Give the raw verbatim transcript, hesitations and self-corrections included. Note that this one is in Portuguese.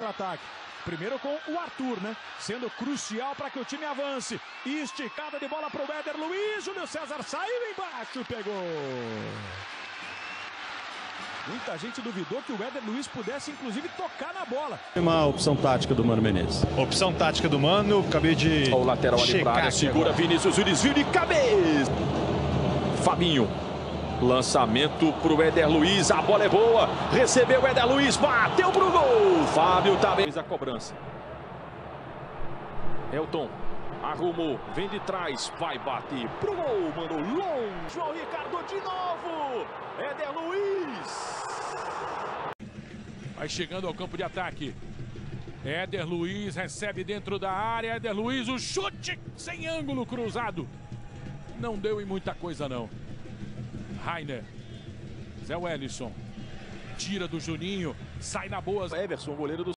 contra-ataque. Primeiro com o Arthur, né? Sendo crucial para que o time avance. Esticada de bola para o Éder Luiz. Júlio César saiu embaixo, pegou. Muita gente duvidou que o Éder Luiz pudesse, inclusive, tocar na bola. Uma opção tática do Mano Menezes. Opção tática do Mano, acabei de o lateral ali para área, segura agora. Vinícius, desvio de cabeça. Fabinho. Lançamento para o Éder Luiz, a bola é boa. Recebeu o Éder Luiz, bateu pro gol. Fábio também fez a cobrança. Elton arrumou, vem de trás, vai bater pro gol, mano, longe. João Ricardo de novo. Éder Luiz. Vai chegando ao campo de ataque. Éder Luiz recebe dentro da área. Éder Luiz, o chute sem ângulo cruzado. Não deu em muita coisa, não. Rainer. Zé Wellison. Tira do Juninho. Sai na boa. Everson, goleiro do